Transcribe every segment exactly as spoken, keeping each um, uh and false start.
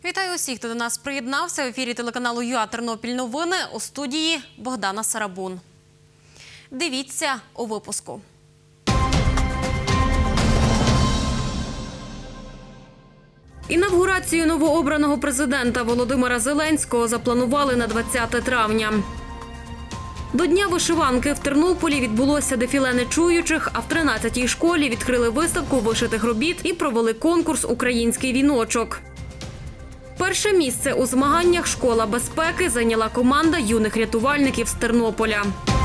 Вітаю усіх, хто до нас приєднався. В ефірі телеканалу ЮА Тернопіль новини, у студії Богдана Сарабун. Дивіться у випуску. Інавгурацію новообраного президента Володимира Зеленського запланували на двадцяте травня. До Дня вишиванки в Тернополі відбулося дефіле нечуючих, а в тринадцятій школі відкрили виставку вишитих робіт і провели конкурс «Український віночок». Перше місце у змаганнях «Школа безпеки» зайняла команда юних рятувальників з Тернополя.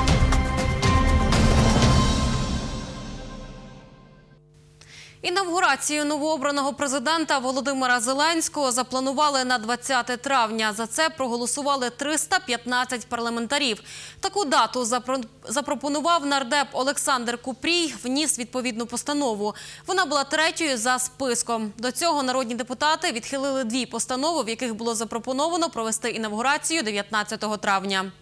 Інавгурацію новообраного президента Володимира Зеленського запланували на двадцяте травня. За це проголосували триста п'ятнадцять парламентарів. Таку дату запропонував нардеп Олександр Купрій, вніс відповідну постанову. Вона була третьою за списком. До цього народні депутати відхилили дві постанови, в яких було запропоновано провести інавгурацію дев'ятнадцятого травня.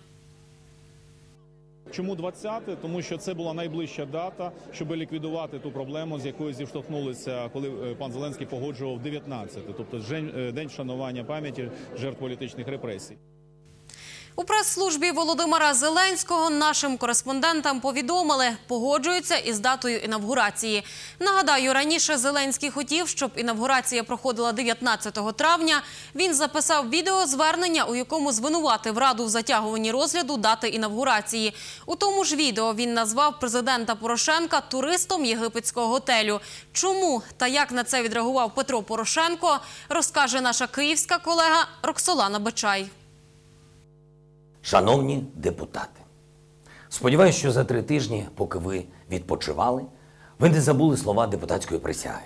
Чому двадцяте? Тому що це була найближча дата, щоб ліквідувати ту проблему, з якою зіштовхнулися, коли пан Зеленський погоджував дев'ятнадцяте, тобто День вшанування пам'яті жертв політичних репресій. У прес-службі Володимира Зеленського нашим кореспондентам повідомили, погоджуються із датою інавгурації. Нагадаю, раніше Зеленський хотів, щоб інавгурація проходила дев'ятнадцятого травня. Він записав відеозвернення, у якому звинуватив Раду в затягуванні розгляду дати інавгурації. У тому ж відео він назвав президента Порошенка туристом єгипетського готелю. Чому та як на це відреагував Петро Порошенко, розкаже наша київська колега Роксолана Бечай. Шановні депутати, сподіваюся, що за три тижні, поки ви відпочивали, ви не забули слова депутатської присяги.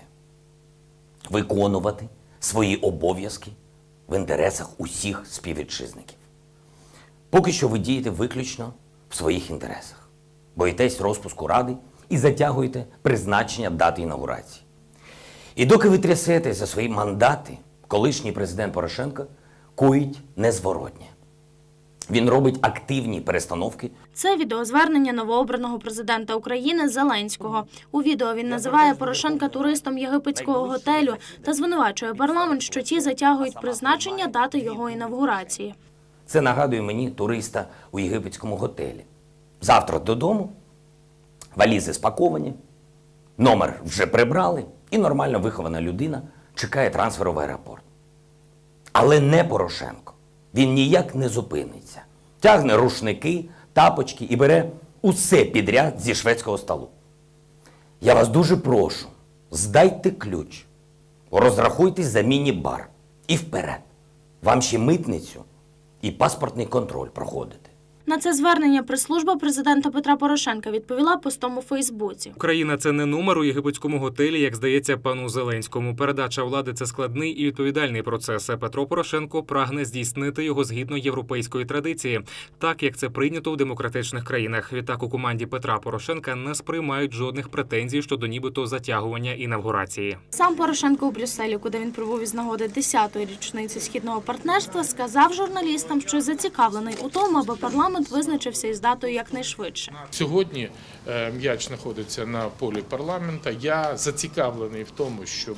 Виконувати свої обов'язки в інтересах усіх співвітчизників. Поки що ви дієте виключно в своїх інтересах. Боїтесь розпуску Ради і затягуєте призначення дати інаугурації. І доки ви трясете за свої мандати, колишній президент Порошенко коїть незворотнє. Він робить активні перестановки. Це відеозвернення новообраного президента України Зеленського. У відео він називає Порошенка туристом єгипетського готелю та звинувачує парламент, що ті затягують призначення дати його інавгурації. Це нагадує мені туриста у єгипетському готелі. Завтра додому, валізи спаковані, номер вже прибрали і нормально вихована людина чекає трансферу в аеропорт. Але не Порошенко. Він ніяк не зупиниться. Тягне рушники, тапочки і бере усе підряд зі шведського столу. Я вас дуже прошу, здайте ключ, розрахуйтесь за міні-бар і вперед. Вам ще митницю і паспортний контроль проходити. На це звернення прес-служба президента Петра Порошенка відповіла постом у Фейсбуці. Україна – це не номер у єгипетському готелі, як здається пану Зеленському. Передача влади – це складний і відповідальний процес. Петро Порошенко прагне здійснити його згідно європейської традиції, так, як це прийнято в демократичних країнах. Відтак у команді Петра Порошенка не сприймають жодних претензій щодо нібито затягування інавгурації. Сам Порошенко у Брюсселі, куди він прибув із нагоди десятої річниці Східного партнерства, сказав журналістам, що зацікавлений у тому, аби парламент визначився із датою якнайшвидше. Сьогодні м'яч знаходиться на полі парламенту. Я зацікавлений в тому, щоб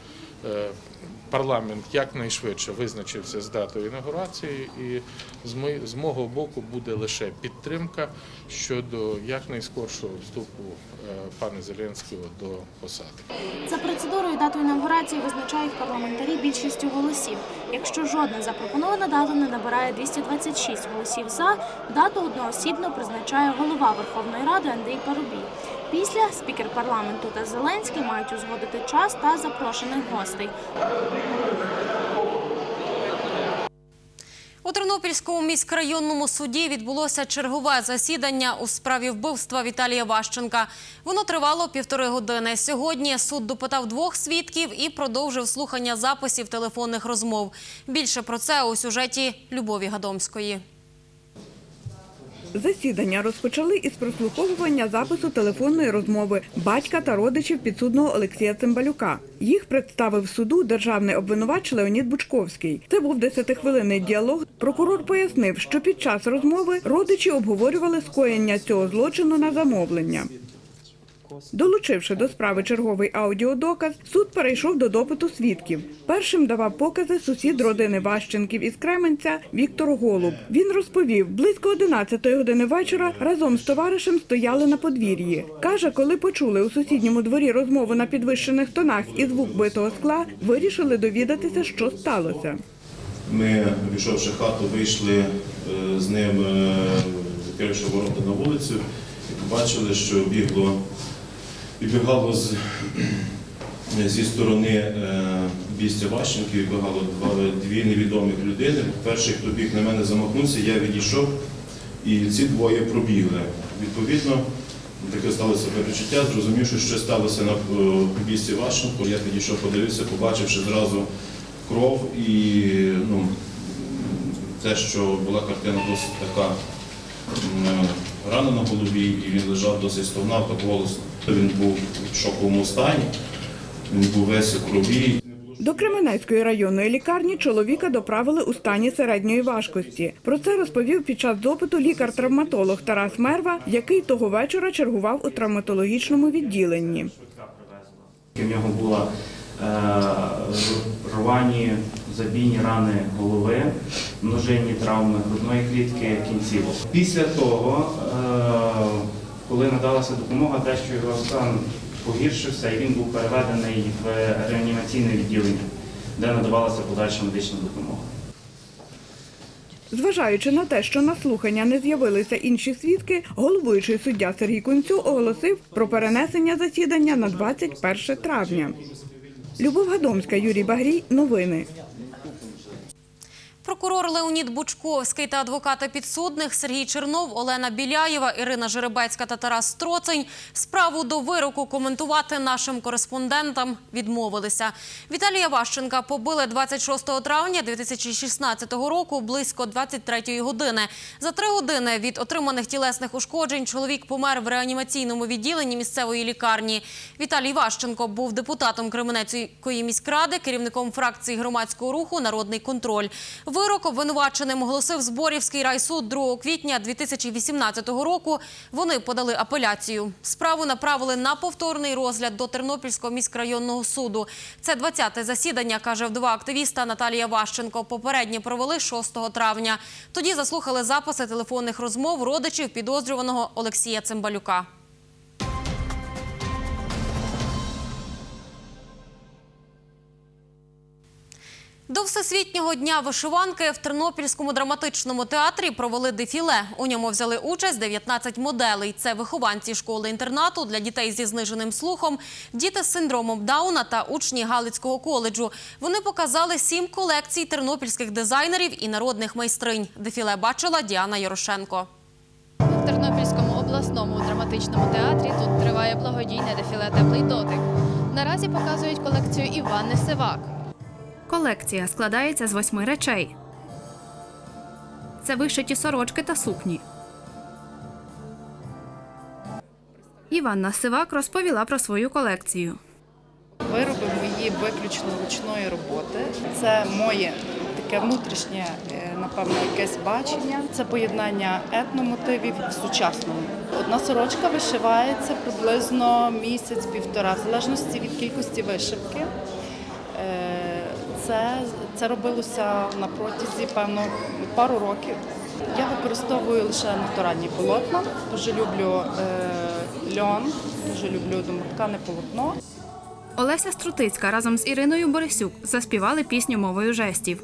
парламент якнайшвидше визначився з датою інаугурації, і з мого боку буде лише підтримка щодо якнайскоршого вступу пана Зеленського до посади. За процедурою дату інаугурації визначають парламентарі більшістю голосів. Якщо жодна запропонована дата не набирає двісті двадцять шість голосів «за», дату одноосібно призначає голова Верховної Ради Андрій Парубій. Після спікер парламенту та Зеленський мають узгодити час та запрошених гостей. У Тернопільському міськрайонному суді відбулося чергове засідання у справі вбивства Віталія Ващенка. Воно тривало півтори години. Сьогодні суд допитав двох свідків і продовжив слухання записів телефонних розмов. Більше про це у сюжеті Любові Гадомської. Засідання розпочали із прослуховування запису телефонної розмови батька та родичів підсудного Олексія Цимбалюка. Їх представив суду державний обвинувач Леонід Бучковський. Це був десятихвилинний діалог. Прокурор пояснив, що під час розмови родичі обговорювали скоєння цього злочину на замовлення. Долучивши до справи черговий аудіодоказ, суд перейшов до допиту свідків. Першим давав покази сусід родини Ващенків із Кременця Віктор Голуб. Він розповів, близько одинадцятої години вечора разом з товаришем стояли на подвір'ї. Каже, коли почули у сусідньому дворі розмову на підвищених тонах і звук битого скла, вирішили довідатися, що сталося. Ми, війшовши в хату, вийшли з ним, відкривши ворота на вулицю, і побачили, що бігло, підбігало з, зі сторони бійця Ващенків, відбігало дві невідомих людини. Перший, хто біг на мене, замахнувся, я відійшов, і ці двоє пробігли. Відповідно, таке сталося перечуття, зрозумівши, що сталося на бійці Ващенку, я підійшов, подивився, побачивши зразу кров і ну, те, що була картина досить така рана на голові, і він лежав досить стогнав, так голосно. Він був в шоковому стані, він був весь у крові. До Кременецької районної лікарні чоловіка доправили у стані середньої важкості. Про це розповів під час допиту лікар-травматолог Тарас Мерва, який того вечора чергував у травматологічному відділенні. У нього була рвані забійні рани голови, множинні травми грудної клітки, кінцівок. Після того, коли надалася допомога, дещо його стан погіршився і він був переведений в реанімаційне відділення, де надавалася подальша медична допомога. Зважаючи на те, що на слухання не з'явилися інші свідки, головуючий суддя Сергій Кунцю оголосив про перенесення засідання на двадцять перше травня. Любов Гадомська, Юрій Багрій. Новини. Прокурор Леонід Бучковський та адвокати підсудних Сергій Чернов, Олена Біляєва, Ірина Жеребецька та Тарас Строцень справу до вироку коментувати нашим кореспондентам відмовилися. Віталія Ващенка побили двадцять шостого травня дві тисячі шістнадцятого року близько двадцять третьої години. За три години від отриманих тілесних ушкоджень чоловік помер в реанімаційному відділенні місцевої лікарні. Віталій Ващенко був депутатом Кременецької міськради, керівником фракції громадського руху «Народний контроль». Вирок обвинуваченим оголосив Зборівський райсуд другого квітня дві тисячі вісімнадцятого року. Вони подали апеляцію. Справу направили на повторний розгляд до Тернопільського міськрайонного суду. Це двадцяте засідання, каже вдова активіста Наталія Ващенко. Попереднє провели шостого травня. Тоді заслухали записи телефонних розмов родичів підозрюваного Олексія Цимбалюка. До Всесвітнього дня вишиванки в Тернопільському драматичному театрі провели дефіле. У ньому взяли участь дев'ятнадцять моделей. Це вихованці школи-інтернату для дітей зі зниженим слухом, діти з синдромом Дауна та учні Галицького коледжу. Вони показали сім колекцій тернопільських дизайнерів і народних майстринь. Дефіле бачила Діана Ярошенко. В Тернопільському обласному драматичному театрі тут триває благодійне дефіле «Теплий дотик». Наразі показують колекцію Іванни Сивак. Колекція складається з восьми речей. Це вишиті сорочки та сукні. Іванна Сивак розповіла про свою колекцію. Вироби мої виключно ручної роботи. Це моє таке внутрішнє, напевно, якесь бачення. Це поєднання етномотивів в сучасному. Одна сорочка вишивається приблизно місяць-півтора, в залежності від кількості вишивки. Це, це робилося на протязі, певно, пару років. Я використовую лише натуральні полотна, дуже люблю е, льон, дуже люблю домоткане полотно. Олеся Струтицька разом з Іриною Борисюк заспівали пісню мовою жестів.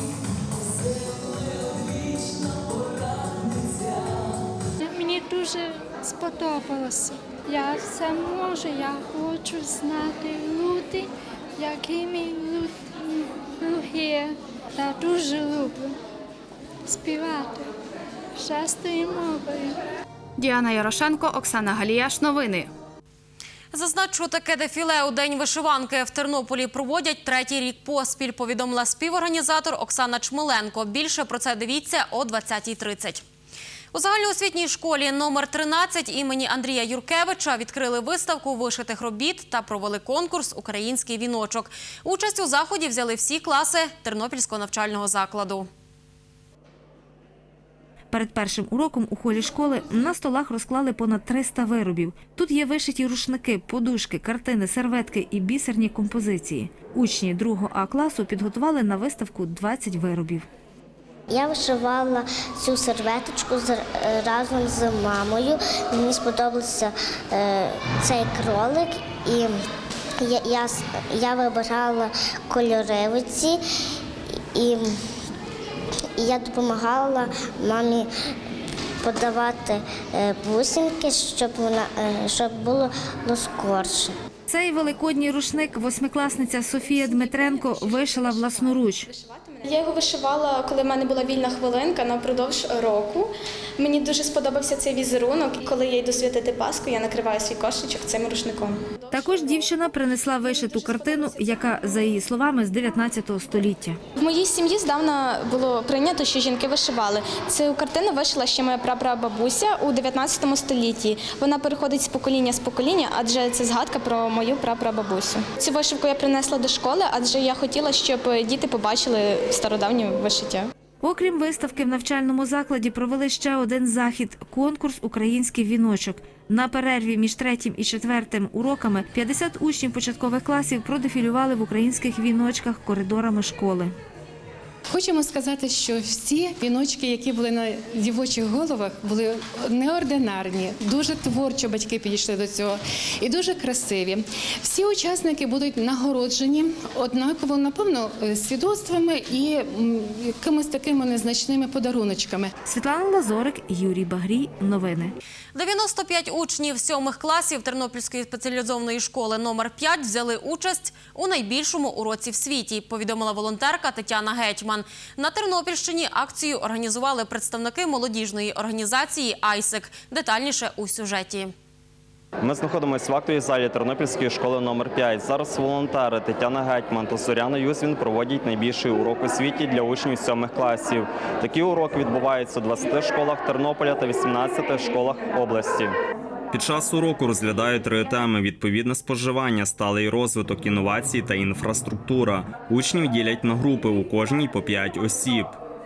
Мені дуже сподобалося. Я все можу, я хочу знати люди, якими люди. Я дуже люблю співати жестовою мовою. Діана Ярошенко, Оксана Галіяш. Новини. Зазначу, таке дефіле у День вишиванки в Тернополі проводять третій рік поспіль, повідомила співорганізатор Оксана Чмеленко. Більше про це дивіться о двадцятій тридцять. У загальноосвітній школі номер тринадцять імені Андрія Юркевича відкрили виставку вишитих робіт та провели конкурс «Український віночок». Участь у заході взяли всі класи Тернопільського навчального закладу. Перед першим уроком у холі школи на столах розклали понад триста виробів. Тут є вишиті рушники, подушки, картини, серветки і бісерні композиції. Учні другого А класу підготували на виставку двадцять виробів. Я вишивала цю серветочку разом з мамою. Мені сподобався е, цей кролик, і я, я, я вибирала кольори ці, і, і я допомагала мамі подавати е, бусинки, щоб, вона, е, щоб було скорше. Цей великодній рушник восьмикласниця Софія Дмитренко вишила власноруч. Я його вишивала, коли в мене була вільна хвилинка напродовж року. Мені дуже сподобався цей візерунок. Коли я йду святити Пасху, я накриваю свій кошечок цим рушником. Також дівчина принесла вишиту картину, яка, за її словами, з дев'ятнадцятого століття. В моїй сім'ї здавна було прийнято, що жінки вишивали. Цю картину вишила ще моя прапрабабуся у дев'ятнадцятому столітті. Вона переходить з покоління з покоління, адже це згадка про мою прапрабабусю. Цю вишивку я принесла до школи, адже я хотіла, щоб діти побачили стародавнє вишиття. Окрім виставки, в навчальному закладі провели ще один захід – конкурс «Український віночок». На перерві між третім і четвертим уроками п'ятдесят учнів початкових класів продефілювали в українських віночках коридорами школи. Хочемо сказати, що всі віночки, які були на дівочих головах, були неординарні, дуже творчо батьки підійшли до цього і дуже красиві. Всі учасники будуть нагороджені однаково, напевно, свідоцтвами і якимись такими незначними подаруночками. Світлана Лазорик, Юрій Багрій. Новини. дев'яносто п'ять учнів сьомих класів Тернопільської спеціалізованої школи номер п'ять взяли участь у найбільшому уроці в світі, повідомила волонтерка Тетяна Гетьман. На Тернопільщині акцію організували представники молодіжної організації «Айсек». Детальніше у сюжеті. Ми знаходимося в актовій залі Тернопільської школи номер п'ять. Зараз волонтери Тетяна Гетьман та Зоряна Юзвін проводять найбільший урок у світі для учнів сьомих класів. Такий урок відбувається у двадцяти школах Тернополя та вісімнадцяти школах області. Під час уроку розглядають три теми – відповідне споживання, сталий розвиток, інновації та інфраструктура. Учнів ділять на групи, у кожній по п'ять осіб.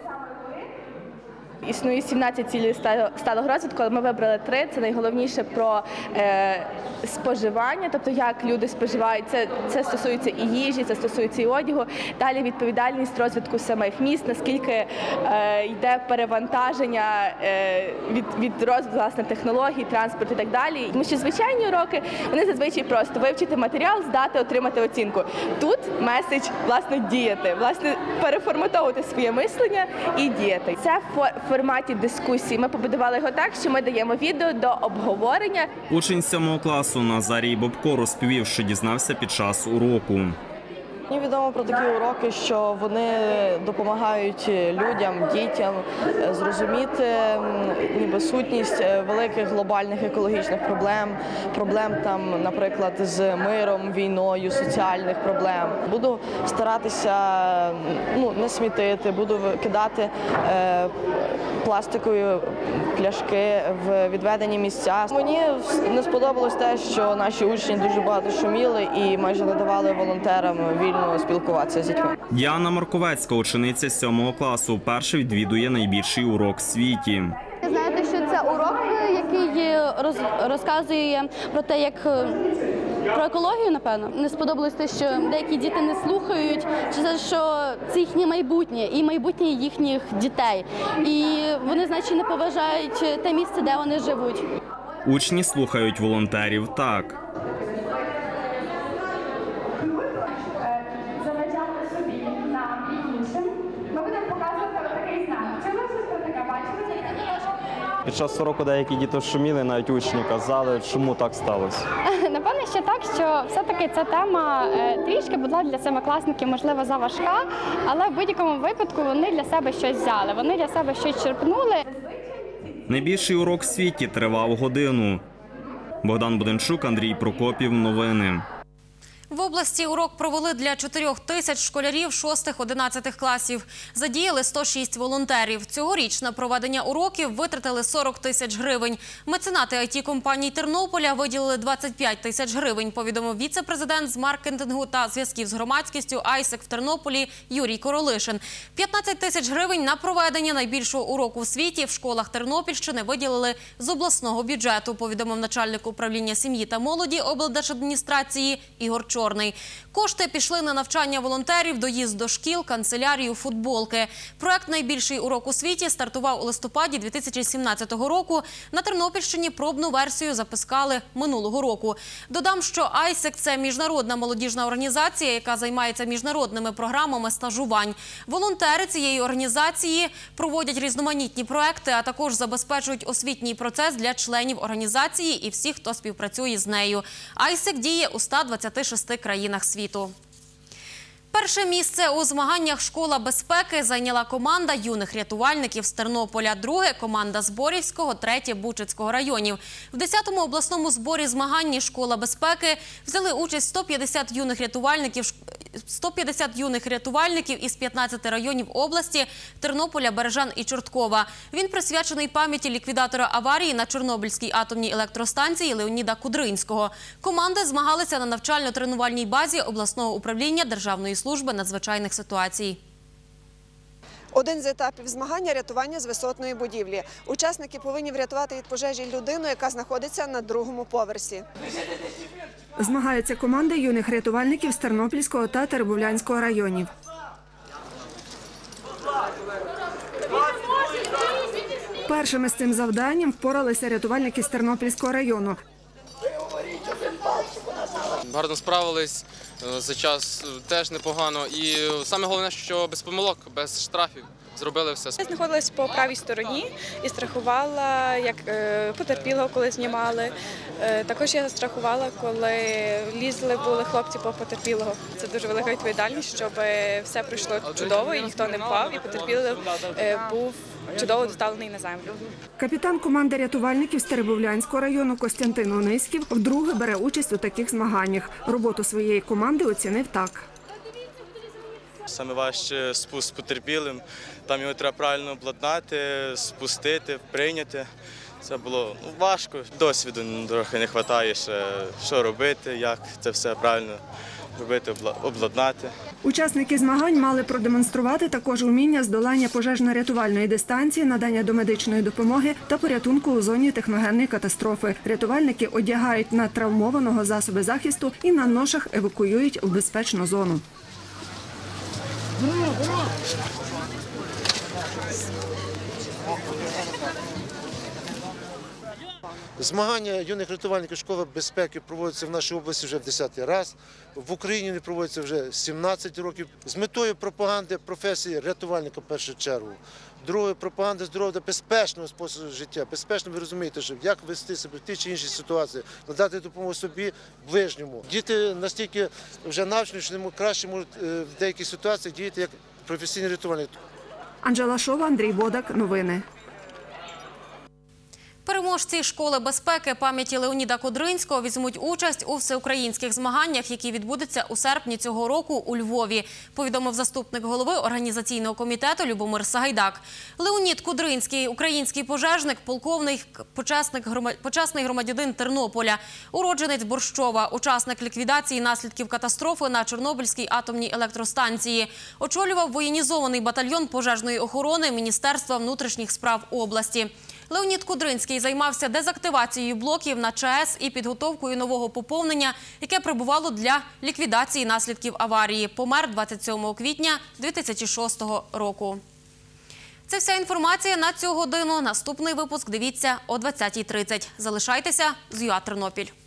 Існує сімнадцять цілей сталого розвитку, але ми вибрали три. Це найголовніше про е, споживання, тобто як люди споживають. Це, це стосується і їжі, це стосується і одягу. Далі відповідальність розвитку самих міст, наскільки е, йде перевантаження е, від, від розвитку власне технологій, транспорту і так далі. Тому що звичайні уроки, вони зазвичай просто вивчити матеріал, здати, отримати оцінку. Тут меседж, власне, діяти, власне, переформатовувати своє мислення і діяти. Це в форматі дискусії. Ми побудували його так, що ми даємо відео до обговорення. Учень сьомого класу Назарій Бобко розповів, що дізнався під час уроку. Мені відомо про такі уроки, що вони допомагають людям, дітям зрозуміти ніби сутність великих глобальних екологічних проблем, проблем там, наприклад, з миром, війною, соціальних проблем. Буду старатися ну, не смітити, буду кидати е, пластикові пляшки в відведені місця. Мені не сподобалось те, що наші учні дуже багато шуміли і майже не давали волонтерам вільно спілкуватися з дітьми. Діана Марковецька, учениця сьомого класу, вперше відвідує найбільший урок в світі. Знаєте, що це урок, який роз, розказує про те, як про екологію, напевно. Не сподобалось те, що деякі діти не слухають, чи те, що це їхнє майбутнє і майбутнє їхніх дітей. І вони, значить, не поважають те місце, де вони живуть. Учні слухають волонтерів так. Під час уроку деякі діти шуміли, навіть учні казали, чому так сталося. Напевне, ще так, що все-таки ця тема трішки була для семикласників, можливо, заважка, але в будь-якому випадку вони для себе щось взяли, вони для себе щось черпнули. Найбільший урок в світі тривав годину. Богдан Буденчук, Андрій Прокопів. Новини. В області урок провели для чотирьох тисяч школярів шостих-одинадцятих класів. Задіяли сто шість волонтерів. Цьогоріч на проведення уроків витратили сорок тисяч гривень. Меценати ай ті-компаній Тернополя виділили двадцять п'ять тисяч гривень, повідомив віце-президент з маркетингу та зв'язків з громадськістю Айсек в Тернополі Юрій Королишин. п'ятнадцять тисяч гривень на проведення найбільшого уроку в світі в школах Тернопільщини виділили з обласного бюджету, повідомив начальник управління сім'ї та молоді облдержадміністрації Ігор Чорний. Кошти пішли на навчання волонтерів, доїзд до шкіл, канцелярію, футболки. Проект «Найбільший урок у світі» стартував у листопаді дві тисячі сімнадцятого року. На Тернопільщині пробну версію запускали минулого року. Додам, що Айсек – це міжнародна молодіжна організація, яка займається міжнародними програмами стажувань. Волонтери цієї організації проводять різноманітні проекти, а також забезпечують освітній процес для членів організації і всіх, хто співпрацює з нею. Айсек діє у ста двадцяти шести країнах світу. Перше місце у змаганнях «Школа безпеки» зайняла команда юних рятувальників з Тернополя, друге – команда з Борівського, третє – Бучацького районів. В десятому обласному зборі змагань «Школа безпеки» взяли участь сто п'ятдесят юних рятувальників, сто п'ятдесят юних рятувальників із п'ятнадцяти районів області – Тернополя, Бережан і Чорткова. Він присвячений пам'яті ліквідатора аварії на Чорнобильській атомній електростанції Леоніда Кудринського. Команди змагалися на навчально-тренувальній базі обласного управління Державної служби надзвичайних ситуацій. Один з етапів змагання – рятування з висотної будівлі. Учасники повинні врятувати від пожежі людину, яка знаходиться на другому поверсі. Змагаються команди юних рятувальників з Тернопільського та Теребовлянського районів. Першими з цим завданням впоралися рятувальники з Тернопільського району. Гарно справились, за час теж непогано. І саме головне, що без помилок, без штрафів. Зробили все. Я знаходилась по правій стороні і страхувала, як потерпілого, коли знімали. Також я страхувала, коли лізли, були хлопці по потерпілого. Це дуже велика відповідальність, щоб все пройшло чудово і ніхто не впав, і потерпілий був чудово доставлений на землю. Капітан команди рятувальників з Теребовлянського району Костянтин Ониськів вдруге бере участь у таких змаганнях. Роботу своєї команди оцінив так. Саме важче спуск з потерпілим. Там його треба правильно обладнати, спустити, прийняти. Це було ну, важко. Досвіду трохи не вистачає, ще, що робити, як це все правильно робити, обладнати. Учасники змагань мали продемонструвати також уміння здолання пожежно-рятувальної дистанції, надання домедичної допомоги та порятунку у зоні техногенної катастрофи. Рятувальники одягають на травмованого засоби захисту і на ношах евакуюють в безпечну зону. Змагання юних рятувальників школи безпеки проводяться в нашій області вже в десятий раз. В Україні вони проводяться вже сімнадцять років. З метою пропаганди професії рятувальника в першу чергу. Друге – пропаганда здоров'я та безпечного способу життя. Безпечно, ви розумієте, що як вести себе в тій чи іншій ситуації, надати допомогу собі, ближньому. Діти настільки вже навчені, що вони краще можуть в деяких ситуаціях діяти як професійні рятувальники. Анжела Шова, Андрій Бодак. Новини. Переможці «Школи безпеки» пам'яті Леоніда Кудринського візьмуть участь у всеукраїнських змаганнях, які відбудуться у серпні цього року у Львові, повідомив заступник голови організаційного комітету Любомир Сагайдак. Леонід Кудринський – український пожежник, полковник, почесний громадянин Тернополя, уродженець Борщова, учасник ліквідації наслідків катастрофи на Чорнобильській атомній електростанції. Очолював воєнізований батальйон пожежної охорони Міністерства внутрішніх справ області. Леонід Кудринський займався дезактивацією блоків на ЧАЕС і підготовкою нового поповнення, яке прибувало для ліквідації наслідків аварії. Помер двадцять сьомого квітня дві тисячі шостого року. Це вся інформація на цю годину. Наступний випуск дивіться о двадцятій тридцять. Залишайтеся з ЮА Тернопіль.